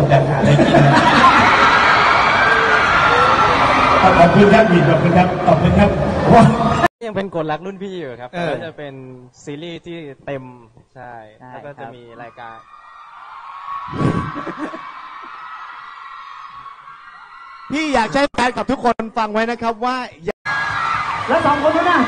อยากหาอะไรกินขอบคุณครับยินขอบคุณครับขอบคุณครับยังเป็นกฎรักรุ่นพี่อยู่ครับก็จะเป็นซีรีส์ที่เต็มใช่แล้วก็จะมีรายการพี่อยากใช้แฟนกับทุกคนฟังไว้นะครับว่าแล้ว2 คนนั้นน่ะ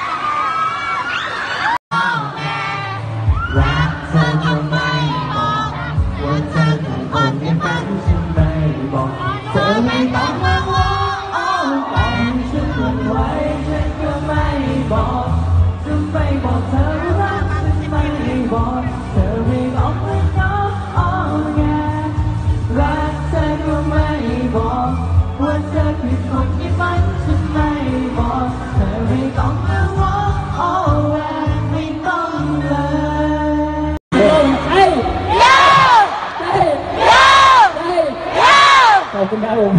รักเธอทำไมบอกว่าเธอคือคนในฝันฉันไม่บอกเธอไม่ต้องมาง้อแต่ฉันทนไว้ฉันก็ไม่บอกจะไม่บอกเธอรักฉันไม่บอกเธอไม่บอกไม่ง้อไงรักเธอก็ไม่บอกว่าเธอคือคนในฝันฉันไม่บอกเธอไม่ต้องมาง้อไม่ต้องเลยขอบคุณครับผม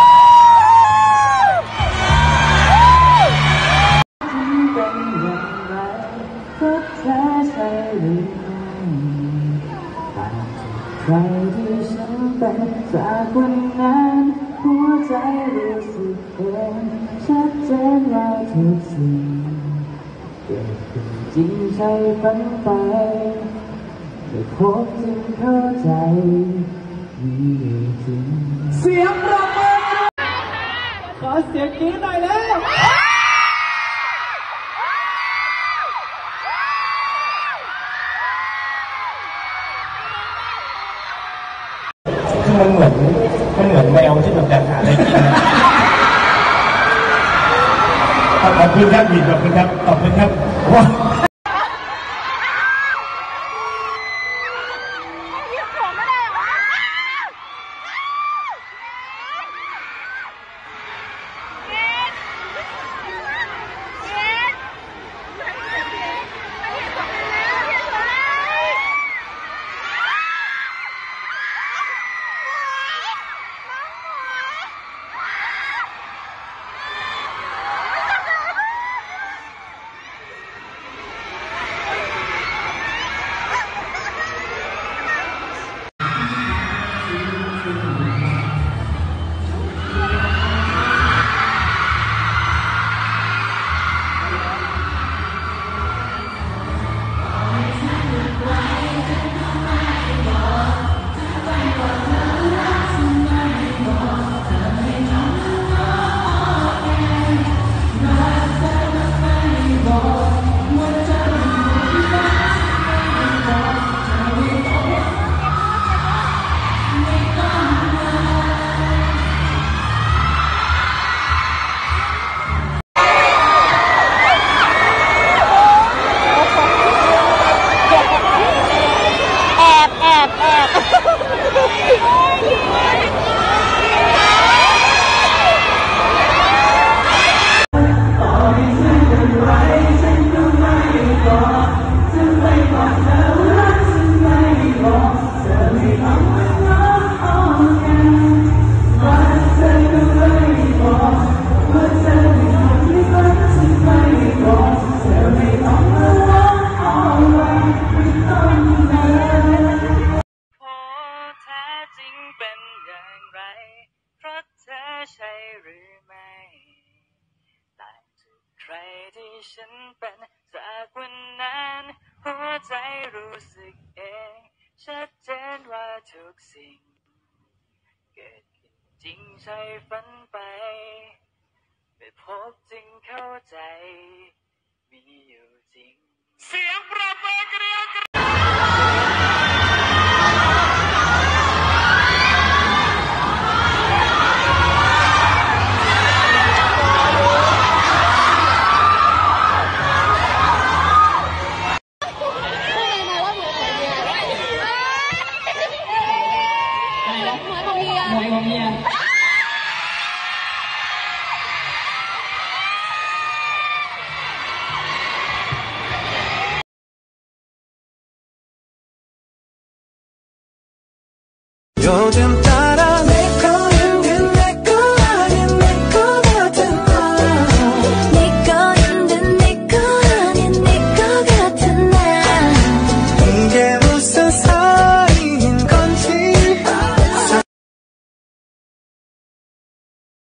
เป็นอย่างไรเพราะเธอใช่หรือไม่ต่างจากใครที่ฉันเป็นจากวันนั้นหัวใจรู้สึกเองชัดเจนว่าทุกสิ่งเกิดขึ้นจริงใช่ฝันไปได้พบจึงเข้าใจมีอยู่จริงเสียงปรบมือขอเสียงกรี๊ดหน่อยแล้วคือมันเหมือนแมวที่แบบอยากหาอะไรกินขอบคุณครับยินขอบคุณครับขอบคุณครับใครที่ฉันเป็นจากวันนั้นหัวใจรู้สึกเองชัดเจนว่าทุกสิ่งเกิดขึ้นจริงใช่ฝันไปได้พบจึงเข้าใจมีอยู่จริงเสียงประเบิดเกลียว有点